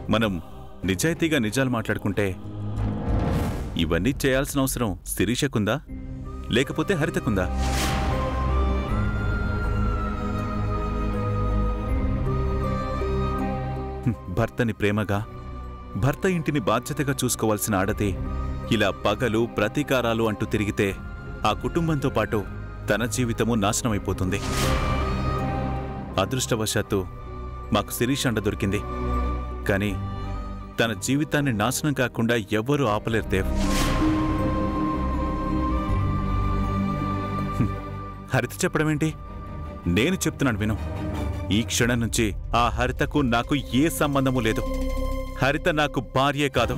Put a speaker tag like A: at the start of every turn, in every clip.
A: మనం నిజాయితీగా నిజాలు మాట్లాడుకుంటే ఇవన్నీ చేయాల్సిన అవసరం శిరీషకుందా లేకపోతే హరితకుందా? భర్తని ప్రేమగా, భర్త ఇంటిని బాధ్యతగా చూసుకోవాల్సిన ఆడది ఇలా పగలు ప్రతీకారాలు అంటూ తిరిగితే ఆ కుటుంబంతో పాటు తన జీవితము నాశనమైపోతుంది. అదృష్టవశాత్తు మాకు శిరీష్ అండ దొరికింది. కానీ తన జీవితాన్ని నాశనం కాకుండా ఎవ్వరూ ఆపలేరు దేవ్. హరిత చెప్పడమేంటి? నేను చెప్తున్నాను విను. ఈ క్షణం నుంచి ఆ హరితకు నాకు ఏ సంబంధము లేదు. హరిత నాకు భార్యే కాదు.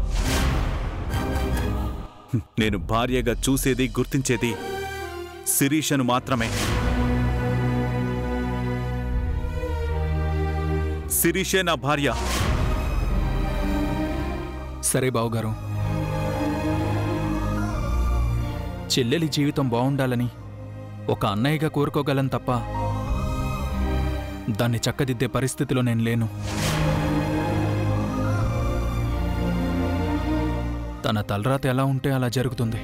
A: నేను భార్యగా చూసేది, గుర్తించేది శిరీషను మాత్రమే. శిరీషే నా భార్య.
B: సరే బావుగారు, చెల్లెలి జీవితం బావుండాలని ఒక అన్నయ్యగా కోరుకోగలను తప్ప దాన్ని చక్కదిద్దే పరిస్థితిలో నేను లేను. తన తలరాత ఎలా ఉంటే అలా జరుగుతుంది.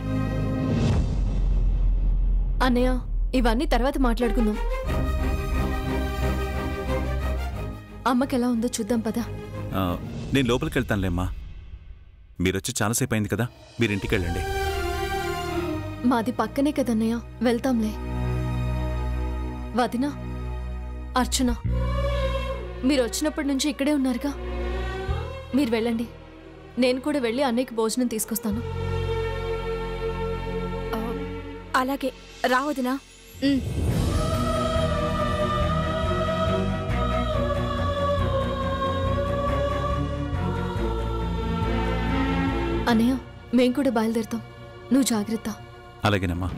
C: అన్నయ్య, ఇవన్నీ తర్వాత మాట్లాడుకుందాం. అమ్మకెలా ఉందో చూద్దాం పదా.
A: నేను లోపలికి వెళ్తానులేమ్మా. మీరొచ్చి చాలాసేపు అయింది కదా, మీరింటికి వెళ్ళండి.
C: మాది పక్కనే కదన్నయ్య, వెళ్తాంలే. వదినా, అర్చన, మీరు వచ్చినప్పటి నుంచి ఇక్కడే ఉన్నారుగా. మీరు వెళ్ళండి, నేను కూడా వెళ్ళి అన్నయ్యకి భోజనం తీసుకొస్తాను.
D: అలాగే రా వదినా.
C: అన్నయ్య, మేం కూడా బయలుదేరుతాం. నువ్వు జాగ్రత్త.
A: అలాగేనమ్మా.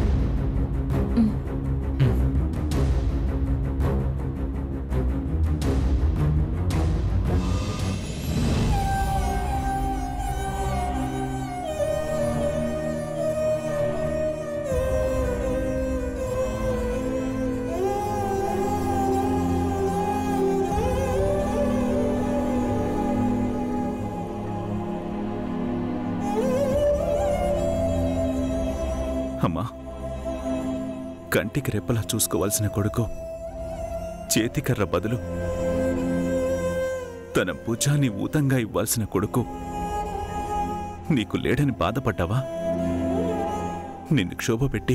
A: అమ్మా, కంటికి రెప్పలా చూసుకోవాల్సిన కొడుకు చేతికర్ర బదులు తన భుజాన్ని ఊతంగా ఇవ్వాల్సిన కొడుకు నీకు లేడని బాధపడ్డావా? నిన్ను క్షోభపెట్టి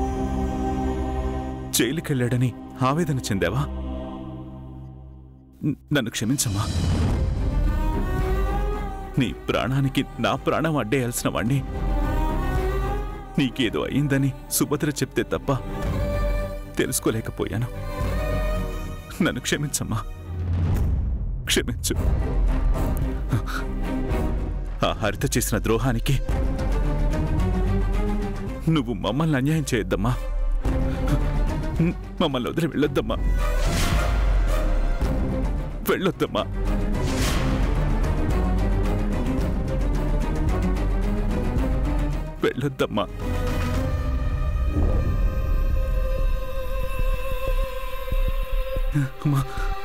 A: జైలుకెళ్ళాడని ఆవేదన చెందావా? నన్ను క్షమించమ్మా. నీ ప్రాణానికి నా ప్రాణం అడ్డేయాల్సిన వాణ్ణి నీకేదో అయిందని సుభద్ర చెప్తే తప్ప తెలుసుకోలేకపోయాను. నన్ను క్షమించమ్మా, క్షమించు. ఆ హరిత చేసిన ద్రోహానికి నువ్వు మమ్మల్ని అన్యాయం చేయొద్దమ్మా. మమ్మల్ని వదిలి వెళ్ళొద్దమ్మా, వెళ్ళొద్దమ్మా. వెళ్ళొద్దమ్మా. అమ్మా,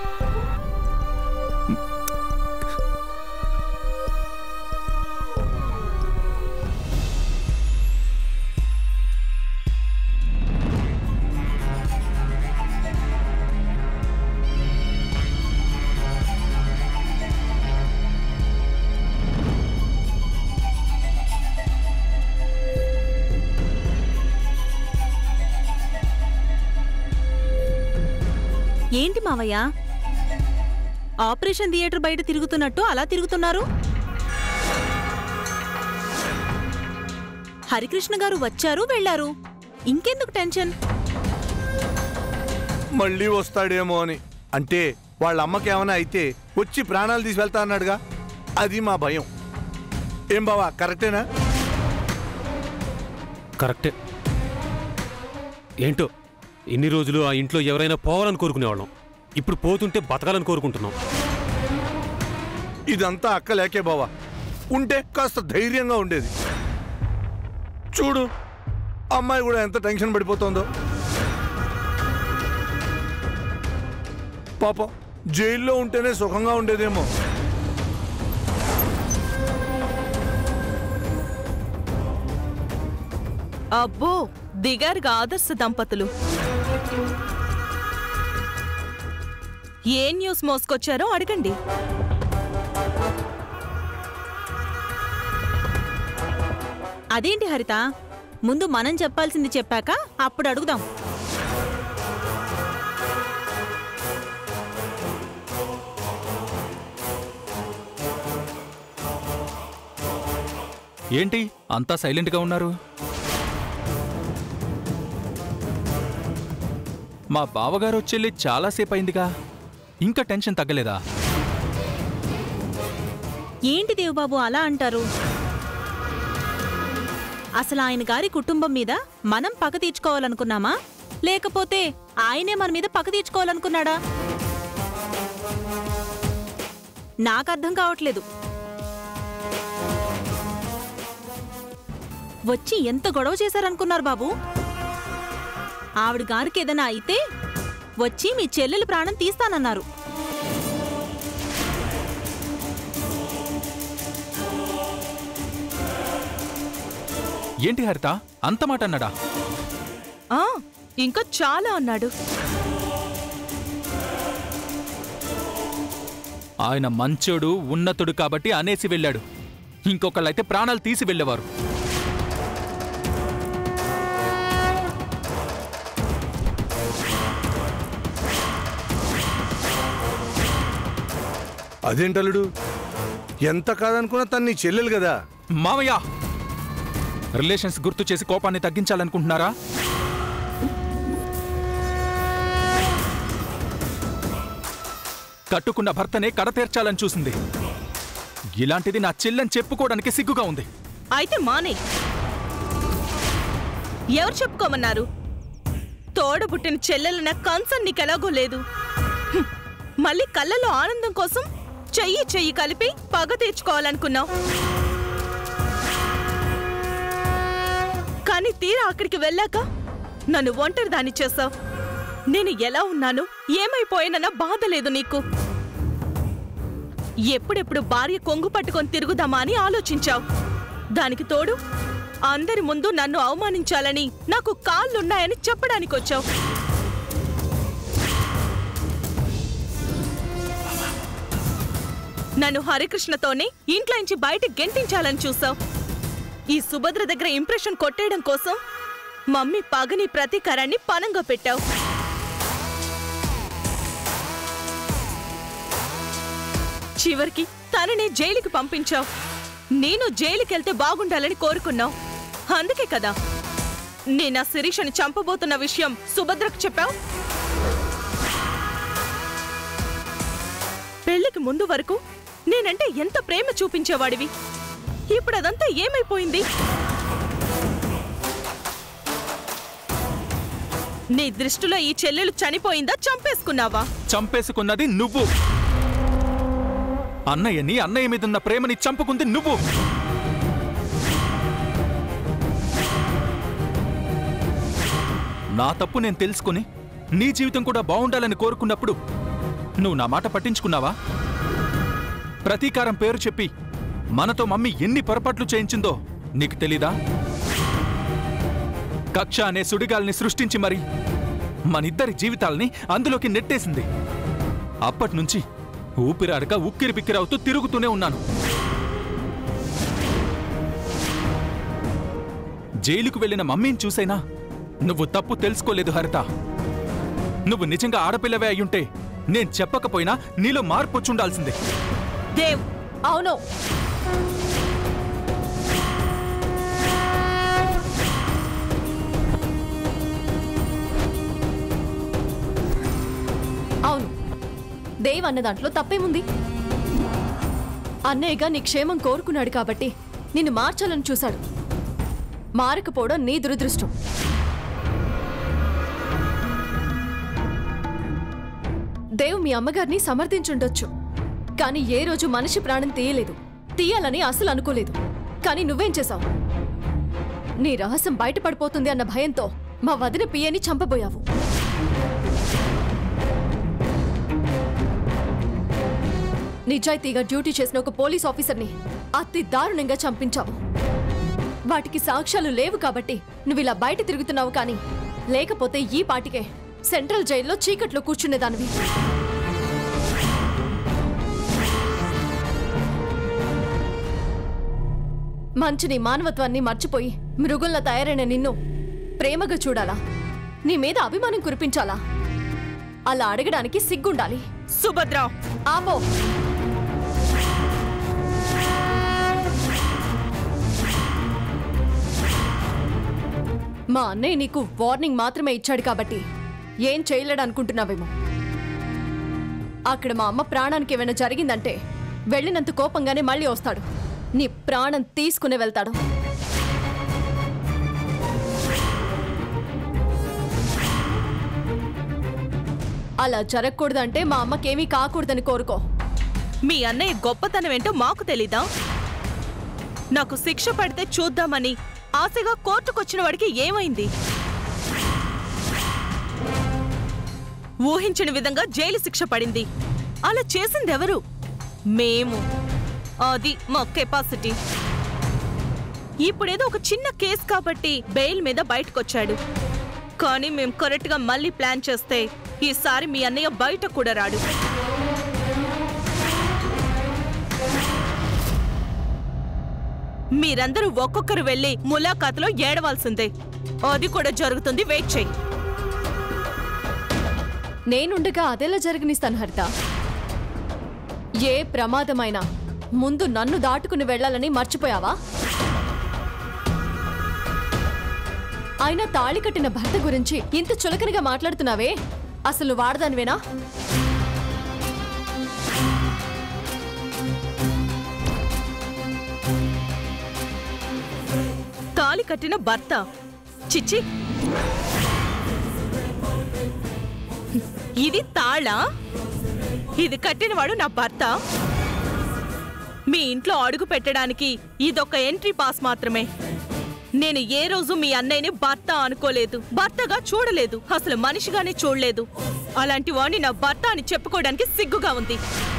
D: ఏంటి మావయ్య, ఆపరేషన్ థియేటర్ బయట తిరుగుతున్నట్టు అలా తిరుగుతున్నారు? హరికృష్ణ గారు వచ్చారు, వెళ్లారు. ఇంకెందుకు టెన్షన్?
E: మళ్ళీ వస్తాడేమో అని. అంటే వాళ్ళ అమ్మకేమైనా అయితే వచ్చి ప్రాణాలు తీసి వెళ్తా అన్నాడుగా, అది మా భయం. ఏం బావా, కరెక్టేనా?
F: కరెక్టే. ఏంటో ఇన్ని రోజులు ఆ ఇంట్లో ఎవరైనా పోవాలని కోరుకునేవాళ్ళం. ఇప్పుడు పోతుంటే బతకాలని కోరుకుంటున్నాం.
E: ఇదంతా అక్క లేకే బావా, ఉంటే కాస్త ధైర్యంగా ఉండేది. చూడు, అమ్మాయి కూడా ఎంత టెన్షన్ పడిపోతుందో. పాపం జైల్లో ఉంటేనే సుఖంగా ఉండేదేమో.
D: అబ్బో, దిగారుగా ఆదర్శ దంపతులు. ఏ న్యూస్ మోసుకొచ్చారో అడగండి.
G: అదేంటి హరిత, ముందు మనం చెప్పాల్సింది చెప్పాక అప్పుడు అడుగుదాం.
B: ఏంటి అంతా సైలెంట్గా ఉన్నారు? మా బావగారు వచ్చెళ్ళి చాలాసేపు అయిందిగా, ఇంకా టెన్షన్ తగ్గలేదా?
G: ఏంటి దేవబాబు అలా అంటారు? అసలు ఆయన గారి కుటుంబం మీద మనం పగ తీర్చుకోవాలనుకున్నామా, లేకపోతే ఆయనే మన మీద పగ తీర్చుకోవాలనుకున్నాడా? నాకర్థం కావట్లేదు. వచ్చి ఎంత గొడవ చేశారనుకున్నారు బాబు? ఆవిడ గారికి ఏదైనా అయితే వచ్చి మీ చెల్లెలు ప్రాణం తీస్తానన్నారు.
B: ఏంటి హరిత అంత మాట అన్నాడా?
D: ఇంకా చాలా అన్నాడు.
B: ఆయన మంచోడు ఉన్నతుడు కాబట్టి అనేసి వెళ్ళాడు. ఇంకొకళ్ళైతే ప్రాణాలు తీసి వెళ్ళేవారు.
E: అదేంటలుడు, ఎంత కాదనుకున్నా తను నీ చెల్లెలు కదా.
B: మామయ్య, రిలేషన్స్ గుర్తు చేసి కోపాన్ని తగ్గించాలనుకుంటున్నారా? కట్టుకున్న భర్తనే కడతీర్చాలని చూసింది. ఇలాంటిది నా చెల్లెని చెప్పుకోవడానికి సిగ్గుగా ఉంది.
D: అయితే మానే. ఎవరు చెప్పుకోమన్నారు? తోడబుట్టిన చెల్లెలన్న కన్సర్న్ నీకెలాగో లేదు. మళ్ళీ కళ్ళలో ఆనందం కోసం చెయ్యి చెయ్యి కలిపి పగ తీర్చుకోవాలనుకున్నావు. కానీ తీరా అక్కడికి వెళ్ళాక నన్ను ఒంటరి దాన్ని చేశావు. నేను ఎలా ఉన్నాను, ఏమైపోయానన్న బాధ లేదు నీకు. ఎప్పుడెప్పుడు భార్య కొంగు పట్టుకొని తిరుగుదామా అని ఆలోచించావు. దానికి తోడు అందరి ముందు నన్ను అవమానించాలని నాకు కాళ్ళున్నాయని చెప్పడానికొచ్చావు. నన్ను హరికృష్ణతోనే ఇంట్లోంచి బయట గెంటించాలని చూసావు. ఈ సుభద్ర దగ్గర ఇంప్రెషన్ కొట్టేయడం కోసం మమ్మీ పగని ప్రతీకారాన్ని పనంగా పెట్టావు. చివరికి తననే జైలుకి పంపించావు. నేను జైలుకెళ్తే బాగుండాలని కోరుకున్నావు. అందుకే కదా నేనా శిరీషని చంపబోతున్న విషయం సుభద్రకు చెప్పావు. పెళ్లికి ముందు వరకు నేనంటే ఎంత ప్రేమ చూపించేవాడివి. ఇప్పుడు అదంతా ఏమైపోయింది? నీ దృష్టిలో ఈ చెల్లెలు చనిపోయిందా, చంపేసుకున్నావా?
B: చంపేసుకున్నది నువ్వు. అన్నయ్యని, అన్నయ్య మీదున్న ప్రేమని చంపుకుంది నువ్వు. నా తప్పు నేను తెలుసుకుని నీ జీవితం కూడా బాగుండాలని కోరుకున్నప్పుడు నువ్వు నా మాట పట్టించుకున్నావా? ప్రతీకారం పేరు చెప్పి మనతో మమ్మీ ఎన్ని పొరపాట్లు చేయించిందో నీకు తెలీదా? కక్ష అనే సుడిగాల్ని సృష్టించి మరి మనిద్దరి జీవితాల్ని అందులోకి నెట్టేసింది. అప్పట్నుంచి ఊపిరాడక ఉక్కిరి బిక్కిరవుతూ తిరుగుతూనే ఉన్నాను. జైలుకు వెళ్ళిన మమ్మీని చూసైనా నువ్వు తప్పు తెలుసుకోలేదు హరిత. నువ్వు నిజంగా ఆడపిల్లవే అయ్యుంటే నేను చెప్పకపోయినా నీలో మార్పు వచ్చుండాల్సిందే.
D: దేవ్,
C: అవును, అవును, దేవ్ అన్న దాంట్లో తప్పేముంది? అన్నయ్యగా నీ క్షేమం కోరుకున్నాడు కాబట్టి నిన్ను మార్చాలని చూశాడు. మారకపోవడం నీ దురదృష్టం. దేవ్ మీ అమ్మగారిని సమర్థించుండొచ్చు, కానీ ఏ రోజు మనిషి ప్రాణం తీయలేదు. తీయాలని అసలు అనుకోలేదు. కానీ నువ్వేం చేశావు? నీ రహస్యం బయటపడిపోతుంది అన్న భయంతో మా వదిన పియ్యని చంపబోయావు. నిజాయితీగా డ్యూటీ చేసిన ఒక పోలీస్ ఆఫీసర్ని అతి దారుణంగా చంపించావు. వాటికి సాక్ష్యాలు లేవు కాబట్టి నువ్వు ఇలా బయట తిరుగుతున్నావు కానీ లేకపోతే ఈ పాటికే సెంట్రల్ జైల్లో చీకట్లో కూర్చునేదానివి. మంచిని మానవత్వాన్ని మర్చిపోయి మృగుల్లా తయారైన నిన్ను ప్రేమగా చూడాలా, నీ మీద అభిమానం కురిపించాలా? అలా అడగడానికి సిగ్గుండాలి.
D: సుభద్ర
C: ఆపో. మా అన్నయ్య నీకు వార్నింగ్ మాత్రమే ఇచ్చాడు కాబట్టి ఏం చేయలేడు అనుకుంటున్నావేమో. అక్కడ మా అమ్మ ప్రాణానికి ఏమైనా జరిగిందంటే వెళ్ళినంత కోపంగానే మళ్ళీ వస్తాడు, నీ ప్రాణం తీసుకునే వెళ్తాడు. అలా జరగకూడదంటే మా అమ్మకేమీ కాకూడదని కోరుకో.
D: మీ అన్నయ్య గొప్పతనం ఏంటో మాకు తెలీదా? నాకు శిక్ష పడితే చూద్దామని ఆశగా కోర్టుకొచ్చిన వాడికి ఏమైంది? ఊహించిన విధంగా జైలు శిక్ష పడింది. అలా చేసిందెవరు? మేము. అది మా కెపాసిటీ. ఇప్పుడేదో ఒక చిన్న కేసు కాబట్టి బెయిల్ మీద బయటకొచ్చాడు. కానీ మేం కరెక్ట్గా మళ్ళీ ప్లాన్ చేస్తే ఈసారి మీ అన్నయ్య బయట కూడా రాడు. మీరందరూ ఒక్కొక్కరు వెళ్ళి ములాఖాతులో ఏడవాల్సిందే. అది కూడా జరుగుతుంది, వెయిట్ చెయ్యి.
C: నేనుండగా అదెలా జరగనిస్తాను హరిత? ఏ ప్రమాదమైనా ముందు నన్ను దాటుకుని వెళ్లాలని మర్చిపోయావా? అయినా తాళి కట్టిన భర్త గురించి ఇంత చులకనగా మాట్లాడుతున్నావే, అసలు వాడదానివేనా?
D: తాళి కట్టిన భర్త? చిచ్చి, ఇది తాళా? ఇది కట్టినవాడు నా భర్త. మీ ఇంట్లో అడుగు పెట్టడానికి ఇదొక ఎంట్రీ పాస్ మాత్రమే. నేను ఏ రోజు మీ అన్నయ్యని భర్త అనుకోలేదు, భర్తగా చూడలేదు, అసలు మనిషిగానే చూడలేదు. అలాంటి వాడిని నా భర్త అని చెప్పుకోవడానికి సిగ్గుగా ఉంది.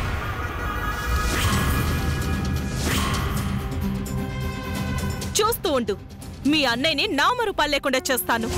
D: చూస్తూ ఉండు, మీ అన్నయ్యని నామరూపాలు లేకుండా చేస్తాను.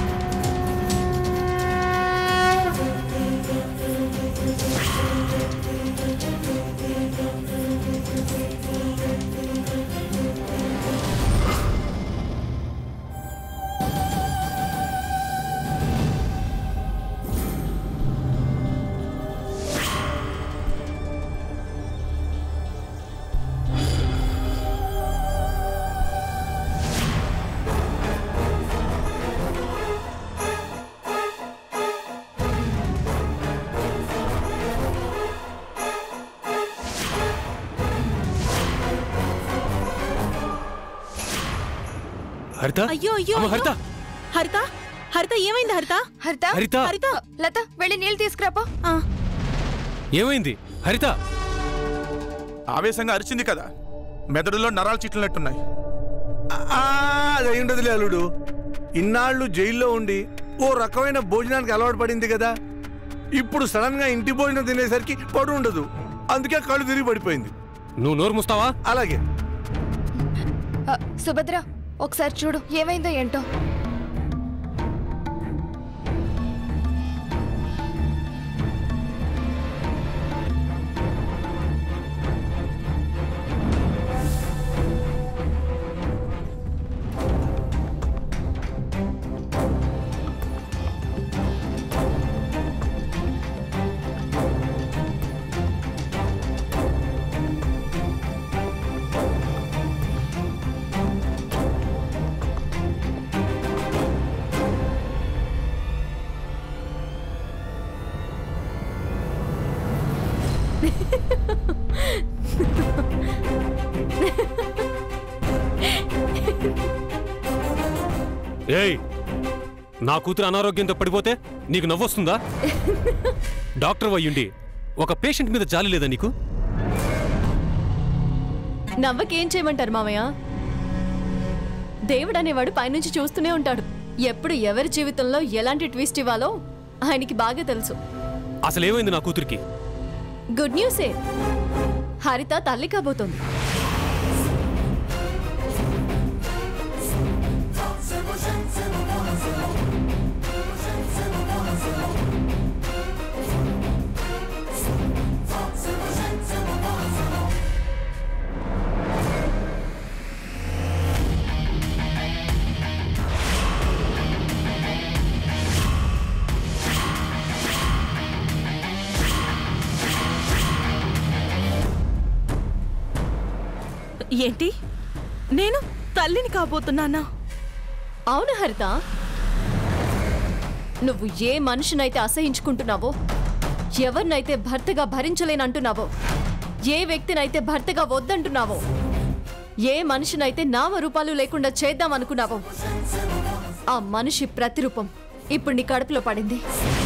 F: హరిత,
G: అయ్యో అయ్యో
F: అమ్మ హరిత,
G: హరిత హరిత ఏమైంది? హరిత
C: హరిత
F: హరిత,
G: హరిత
C: లత వెళ్ళి నీళ్ళు తీసుకురాపో.
F: ఏమైంది హరిత?
H: ఆవేశంగా అరిచింది కదా, మెదడులో నరాలు చిట్లినట్టున్నాయి.
E: అది అయ్యుండదులే అల్లుడు. ఇన్నాళ్ళు జైల్లో ఉండి ఓ రకమైన భోజనానికి అలవాటు పడింది కదా, ఇప్పుడు సడన్ గా ఇంటి భోజనం తినేసరికి పడు ఉండదు, అందుకే కళ్ళు తిరిగి పడిపోయింది.
F: నువ్వు నోరు ముస్తావా?
E: అలాగే.
C: సుభద్ర ఒకసారి చూడు ఏమైందో ఏంటో.
F: ఏయ్, నా కూతురు అనారోగ్యంతో పడిపోతే నీకు నవ్వొస్తుందా? డాక్టర్ అయ్యుండి ఒక పేషెంట్ మీద జాలి లేదా నీకు?
C: నవ్వకేం చేయమంటారు మామయ్య? దేవుడు అనేవాడు పైనుంచి చూస్తూనే ఉంటాడు. ఎప్పుడు ఎవరి జీవితంలో ఎలాంటి ట్విస్ట్ ఇవ్వాలో ఆయనకి బాగా తెలుసు.
F: అసలేమైంది నా కూతురికి?
C: గుడ్ న్యూసే, హరిత తల్లి కాబోతోంది.
D: ఏంటి నేను తల్లిని కాబోతున్నానా?
C: అవును హరిత, నువ్వు ఏ మనిషినైతే అసహించుకుంటున్నావో, ఎవరినైతే భర్తగా భరించలేనంటున్నావో, ఏ వ్యక్తినైతే భర్తగా వద్దంటున్నావో, ఏ మనిషినైతే నామరూపాలు లేకుండా చేద్దామనుకున్నావో, ఆ మనిషి ప్రతిరూపం ఇప్పుడు నీ కడుపులో పడింది.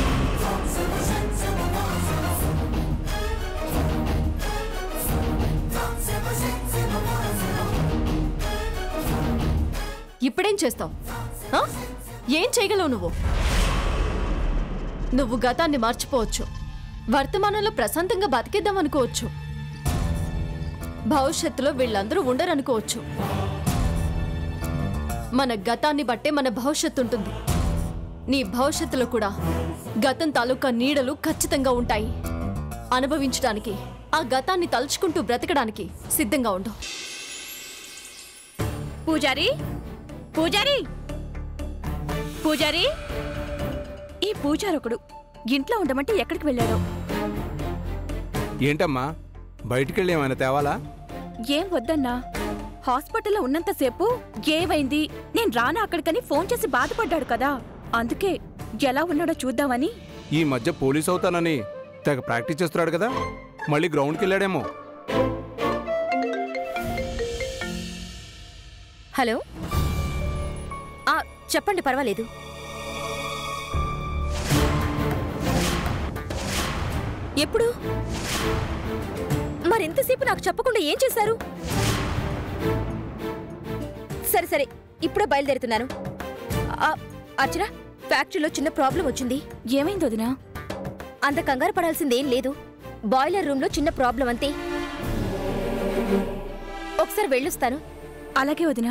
C: ఇప్పుడేం చేస్తావు? ఏం చేయగలవు నువ్వు? నువ్వు గతాన్ని మర్చిపోవచ్చు, వర్తమానంలో ప్రశాంతంగా బతికేద్దాం అనుకోవచ్చు, భవిష్యత్తులో వీళ్ళందరూ ఉండరనుకోవచ్చు. మన గతాన్ని బట్టే మన భవిష్యత్తు ఉంటుంది. నీ భవిష్యత్తులో కూడా గతం తాలూకా నీడలు ఖచ్చితంగా ఉంటాయి. అనుభవించడానికి, ఆ గతాన్ని తలుచుకుంటూ బ్రతకడానికి సిద్ధంగా ఉండు.
G: పూజారి, పూజారి, పూజారి! ఈ పూజారొకడు ఇంట్లో ఉండమంటే ఎక్కడికి వెళ్ళాడో?
E: ఏంటమ్మా, బయటికెళ్ళి ఏమైనా తేవాలా?
G: ఏం వద్దన్నా, హాస్పిటల్లో ఉన్నంతసేపు ఏమైంది, నేను రానా అక్కడికని ఫోన్ చేసి బాధపడ్డాడు కదా, అందుకే ఎలా ఉన్నాడో చూద్దామని.
E: ఈ మధ్య పోలీస్ అవుతానని తెగ ప్రాక్టీస్ చేస్తున్నాడు కదా, మళ్ళీ గ్రౌండ్కి వెళ్ళాడేమో.
I: హలో, చెప్పండి, పర్వాలేదు. ఎప్పుడు? మరింతసేపు నాకు చెప్పకుండా ఏం చేశారు? సరే సరే, ఇప్పుడే బయలుదేరుతున్నాను. అర్చన, ఫ్యాక్టరీలో చిన్న ప్రాబ్లం వచ్చింది.
G: ఏమైంది వదినా?
I: అంత కంగారు పడాల్సిందేం లేదు. బాయిలర్ రూమ్లో చిన్న ప్రాబ్లం అంతే. ఒకసారి వెళ్ళొస్తాను.
G: అలాగే వదినా.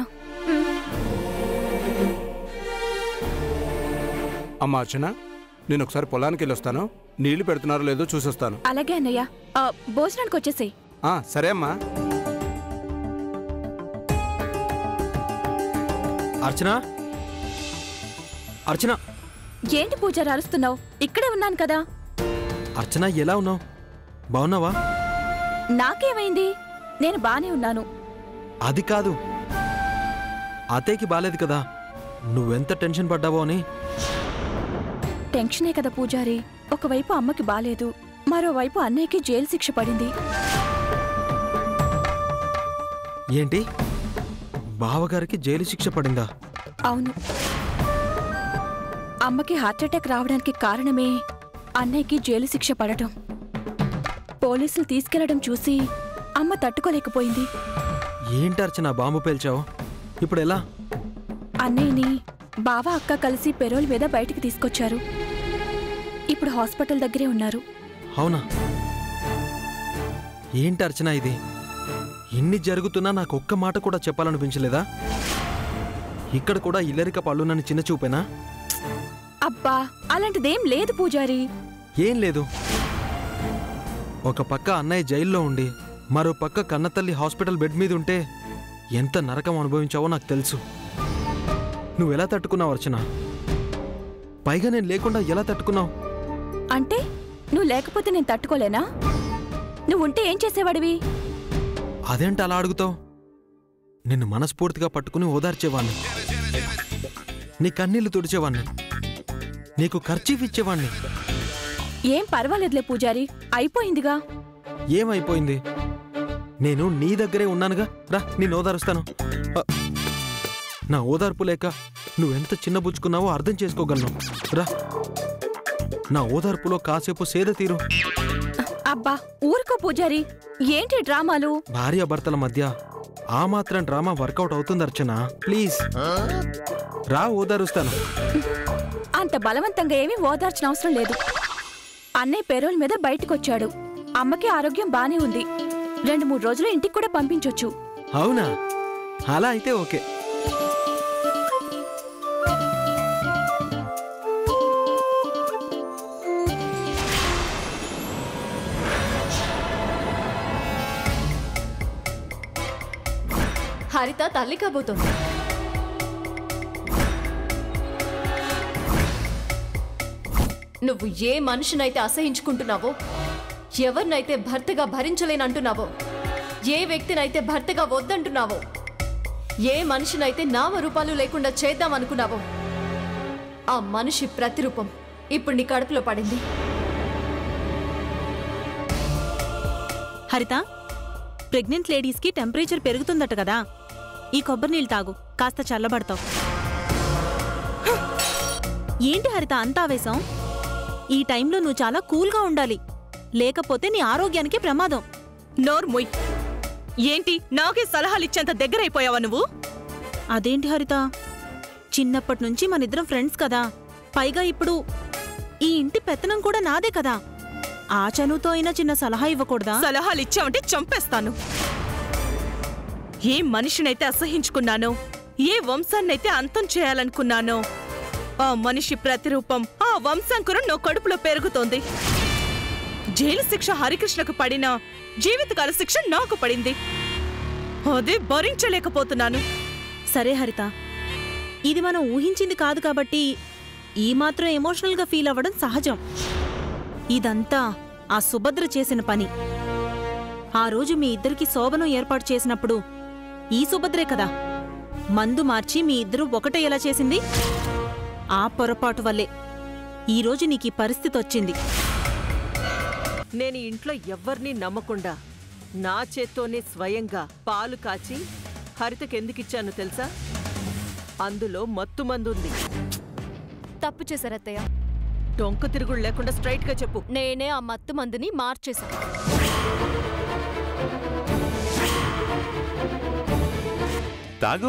E: అమ్మా అర్చన, నేను ఒకసారి పొలానికి వెళ్ళొస్తాను. నీళ్లు పెడుతున్నారో లేదో చూసొస్తాను.
G: అలాగే అన్నయ్య, భోజనానికి వచ్చేసేయ్.
E: సరే అమ్మా.
J: అర్చన, అర్చన!
G: ఏంటి పూజారి అరుస్తున్నావు? ఇక్కడే ఉన్నాను కదా.
J: అర్చన, ఎలా ఉన్నావు? బాగున్నావా?
G: నాకేమైంది? నేను బానే ఉన్నాను.
J: అది కాదు, అత్తయ్యకి బాలేదు కదా, నువ్వెంత టెన్షన్ పడ్డావో అని.
G: టెన్షనే కదా పూజారి. ఒకవైపు అమ్మకి బాలేదు, మరోవైపు అన్నయ్యకి జైలు శిక్ష పడింది.
J: ఏంటి, బావగారికి జైలు శిక్ష పడిందా?
G: అవును. అమ్మకి హార్ట్అటాక్ రావడానికి కారణమే అన్నయ్యకి జైలు శిక్ష పడటం. పోలీసులు తీసుకెళ్లడం చూసి అమ్మ తట్టుకోలేకపోయింది.
J: ఏంటి అర్చన, బాంబు పేల్చావు? ఇప్పుడు ఎలా?
G: అన్నయ్యని బావ అక్క కలిసి పెరోల్ మీద బయటికి తీసుకొచ్చారు. ఇప్పుడు హాస్పిటల్ దగ్గరే ఉన్నారు.
J: అవునా? ఏంటి అర్చన ఇది? ఇన్ని జరుగుతున్నా నాకు ఒక్క మాట కూడా చెప్పాలనిపించలేదా? ఇక్కడ కూడా ఇల్లరిక పళ్ళు నన్ను చిన్న చూపేనా?
G: అబ్బా, అలాంటిదేం లేదు పూజారి.
J: ఏం లేదు. ఒక పక్క అన్నయ్య జైల్లో ఉండి మరో పక్క కన్నతల్లి హాస్పిటల్ బెడ్ మీద ఉంటే ఎంత నరకం అనుభవించావో నాకు తెలుసు. నువ్వెలా తట్టుకున్నావు అర్చన? పైగా నేను లేకుండా ఎలా తట్టుకున్నావు?
G: అంటే నువ్వు లేకపోతే నేను తట్టుకోలేనా? నువ్వుంటే ఏం చేసేవాడివి?
J: అదేంటి అలా అడుగుతావు? నిన్ను మనస్ఫూర్తిగా పట్టుకుని ఓదార్చేవాణ్ణి, నీ కన్నీళ్లు తుడిచేవాణ్ణి, నీకు ఖర్చీఫ్ ఇచ్చేవాణ్ణి.
G: ఏం పర్వాలేదులే పూజారి, అయిపోయిందిగా.
J: ఏమైపోయింది? నేను నీ దగ్గరే ఉన్నానుగా. రా, నేను ఓదారుస్తాను. నా ఓదార్పు లేక నువ్వెంత చిన్నబుచ్చుకున్నావో అర్థం చేసుకోగలను. రా, నా ఓదార్పులో కాసేపు సేద తీరు.
G: అబ్బా ఊరుకో పూజారి, ఏంటి డ్రామాలు?
J: భార్యాభర్తల మధ్య ఆ మాత్రం డ్రామా వర్కౌట్ అవుతుంది అర్చన, ప్లీజ్ రా, ఓదారుస్తాను.
G: అంత బలవంతంగా ఏమీ ఓదార్చిన అవసరం లేదు. అన్నయ్య పెరోల్ మీద బయటకొచ్చాడు. అమ్మకి ఆరోగ్యం బానే ఉంది. 2-3 రోజులు ఇంటికి కూడా పంపించొచ్చు.
J: అవునా? అలా అయితే ఓకే.
C: హరిత తల్లి కాబోతోంది. నువ్వు ఏ మనిషినైతే అసహించుకుంటున్నావో, ఎవరినైతే భర్తగా భరించలేనంటున్నావో, ఏ వ్యక్తినైతే భర్తగా వద్దంటున్నావో, ఏ మనిషినైతే నామరూపాలు లేకుండా చేద్దామనుకున్నావో, ఆ మనిషి ప్రతిరూపం ఇప్పుడు నీ కడుపులో పడింది.
D: హరిత, ప్రెగ్నెంట్ లేడీస్కి టెంపరేచర్ పెరుగుతుందట కదా, ఈ కొబ్బరి నీళ్ళు తాగు, కాస్త చల్లబడతావు. ఏంటి హరిత అంత ఆవేశం? ఈ టైంలో నువ్వు చాలా కూల్గా ఉండాలి, లేకపోతే నీ ఆరోగ్యానికి ప్రమాదం. నోర్ముయ్, ఏంటి నాకే సలహాలిచ్చేంత దగ్గరైపోయావా నువ్వు? అదేంటి హరిత, చిన్నప్పటి నుంచి మనిద్దరం ఫ్రెండ్స్ కదా, పైగా ఇప్పుడు ఈ ఇంటి పెత్తనం కూడా నాదే కదా, ఆ చనువుతో అయినా చిన్న సలహా ఇవ్వకూడదా? సలహాలిచ్చావంటే చంపేస్తాను. ఏ మనిషినైతే అసహించుకున్నానో, ఏ వంశాన్నైతే అంతం చేయాలనుకున్నానో, ఆ మనిషి ప్రతిరూపం, ఆ వంశాంకురం నా కడుపులో పెరుగుతోంది. జైలు శిక్ష హరికృష్ణకు పడినా జీవితకాల శిక్ష నాకు పడింది. అదే భరించలేకపోతున్నాను. సరే హరిత, ఇది మనం ఊహించింది కాదు కాబట్టి ఈ మాత్రం ఎమోషనల్గా ఫీల్ అవ్వడం సహజం. ఇదంతా ఆ సుభద్ర చేసిన పని. ఆ రోజు మీ ఇద్దరికి శోభనం ఏర్పాటు చేసినప్పుడు ఈ సుభద్రే కదా మందు మార్చి మీ ఇద్దరూ ఒకటే ఎలా చేసింది. ఆ పొరపాటు వల్లే ఈరోజు నీకీ పరిస్థితి వచ్చింది.
K: నేను ఇంట్లో ఎవ్వరినీ నమ్మకుండా నా చేత్తోనే స్వయంగా పాలు కాచి హరితకెందుకిచ్చాను తెలుసా? అందులో మత్తు మందుంది.
C: తప్పు చేశారత్తయ్య.
K: డొంక తిరుగుడు లేకుండా స్ట్రైట్ గా చెప్పు.
C: నేనే ఆ మత్తు మందుని మార్చేశాను.
A: తాగు.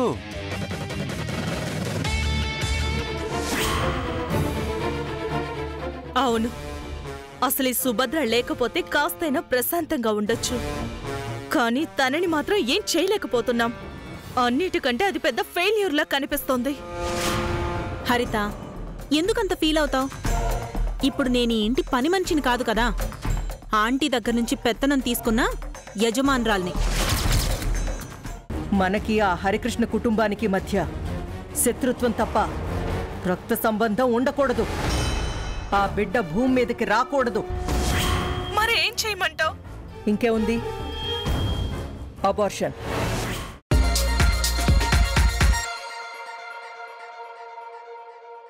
D: అవును, అసలు ఈ సుభద్ర లేకపోతే కాస్తైనా ప్రశాంతంగా ఉండొచ్చు, కానీ తనని మాత్రం ఏం చేయలేకపోతున్నాం. అన్నిటికంటే అది పెద్ద ఫెయిల్యూర్లా కనిపిస్తోంది. హరిత, ఎందుకంత ఫీల్ అవుతావు? ఇప్పుడు నేను ఈ ఇంటి పని మనిషిని కాదు కదా, ఆంటీ దగ్గర నుంచి పెత్తనం తీసుకున్న యజమానురాల్ని.
K: మనకి ఆ హరికృష్ణ కుటుంబానికి మధ్య శత్రుత్వం తప్ప రక్త సంబంధం ఉండకూడదు. ఆ బిడ్డ భూమి మీదకి రాకూడదు.
D: మరేం చేయమంటావు?
K: ఇంకేముంది? అబార్షన్.